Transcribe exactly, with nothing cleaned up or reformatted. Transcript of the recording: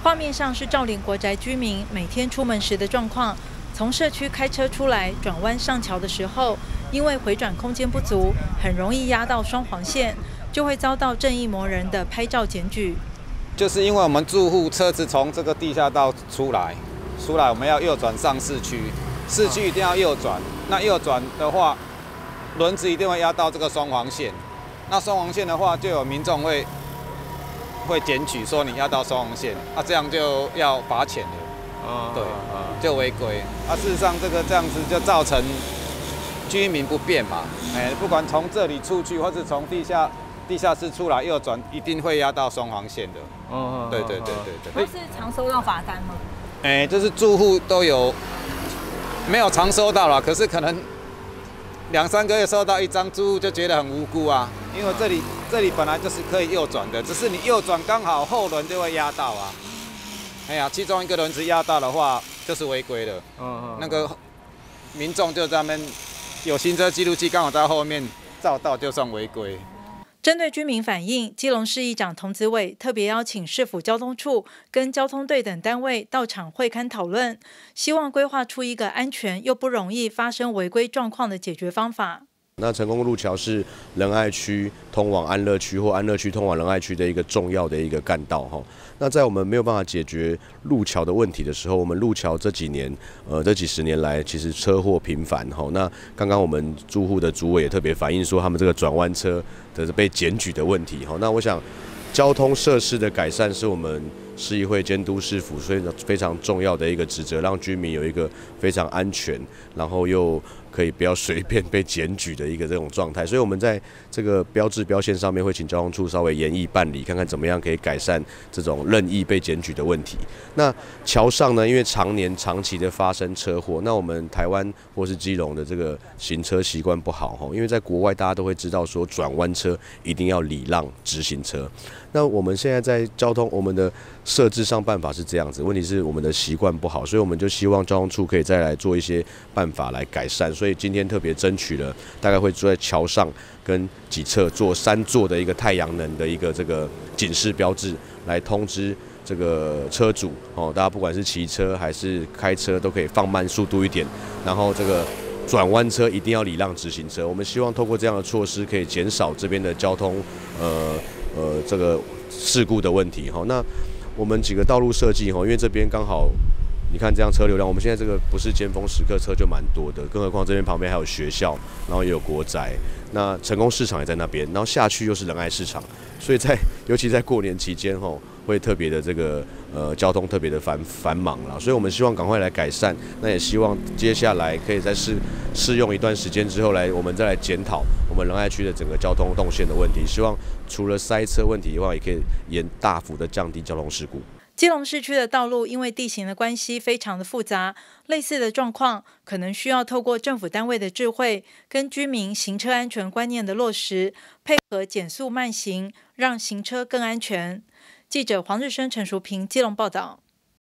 画面上是兆林国宅居民每天出门时的状况。从社区开车出来，转弯上桥的时候，因为回转空间不足，很容易压到双黄线，就会遭到正义魔人的拍照检举。 就是因为我们住户车子从这个地下道出来，出来我们要右转上市区，市区一定要右转。那右转的话，轮子一定会压到这个双黄线。那双黄线的话，就有民众会会检举说你压到双黄线，啊，这样就要罚钱了。哦，对，就违规。啊，事实上这个这样子就造成居民不便嘛。哎，不管从这里出去，或是从地下地下室出来右转，一定会压到双黄线的。哦，对对对对对。 那是常收到罚单吗？ 哎，就是住户都有，没有常收到啦，可是可能两三个月收到一张，住户就觉得很无辜啊。因为这里这里本来就是可以右转的，只是你右转刚好后轮就会压到啊。哎呀，其中一个轮子压到的话，就是违规了。嗯嗯。那个民众就在那边有行车记录器，刚好在后面照到，就算违规。 针对居民反映，基隆市议长童子伟特别邀请市府交通处跟交通队等单位到场会勘讨论，希望规划出一个安全又不容易发生违规状况的解决方法。 那成功路桥是仁爱区通往安乐区或安乐区通往仁爱区的一个重要的一个干道哈。那在我们没有办法解决路桥的问题的时候，我们路桥这几年呃这几十年来其实车祸频繁哈。那刚刚我们住户的主委也特别反映说，他们这个转弯车的被检举的问题哈。那我想交通设施的改善是我们市议会监督市府所以非常重要的一个职责，让居民有一个非常安全，然后又可以不要随便被检举的一个这种状态。所以我们在这个标志标线上面会请交通处稍微研议办理，看看怎么样可以改善这种任意被检举的问题。那桥上呢，因为常年长期的发生车祸，那我们台湾或是基隆的这个行车习惯不好，因为在国外大家都会知道说转弯车一定要礼让直行车。那我们现在在交通我们的设置上办法是这样子，问题是我们的习惯不好，所以我们就希望交通处可以再来做一些办法来改善。所以今天特别争取了，大概会坐在桥上跟几侧做三座的一个太阳能的一个这个警示标志，来通知这个车主哦，大家不管是骑车还是开车都可以放慢速度一点，然后这个转弯车一定要礼让直行车。我们希望透过这样的措施，可以减少这边的交通呃呃这个事故的问题哈。那我们几个道路设计哈，因为这边刚好你看这样车流量，我们现在这个不是尖峰时刻，车就蛮多的，更何况这边旁边还有学校，然后也有国宅，那成功市场也在那边，然后下去又是仁爱市场，所以在尤其在过年期间哈，会特别的这个呃交通特别的繁繁忙啦，所以我们希望赶快来改善，那也希望接下来可以在试试用一段时间之后来，我们再来检讨我们仁爱区的整个交通动线的问题，希望除了塞车问题以外，也可以延大幅的降低交通事故。 基隆市区的道路因为地形的关系非常的复杂，类似的状况可能需要透过政府单位的智慧，跟居民行车安全观念的落实，配合减速慢行，让行车更安全。记者黄日升、陈淑平基隆报道。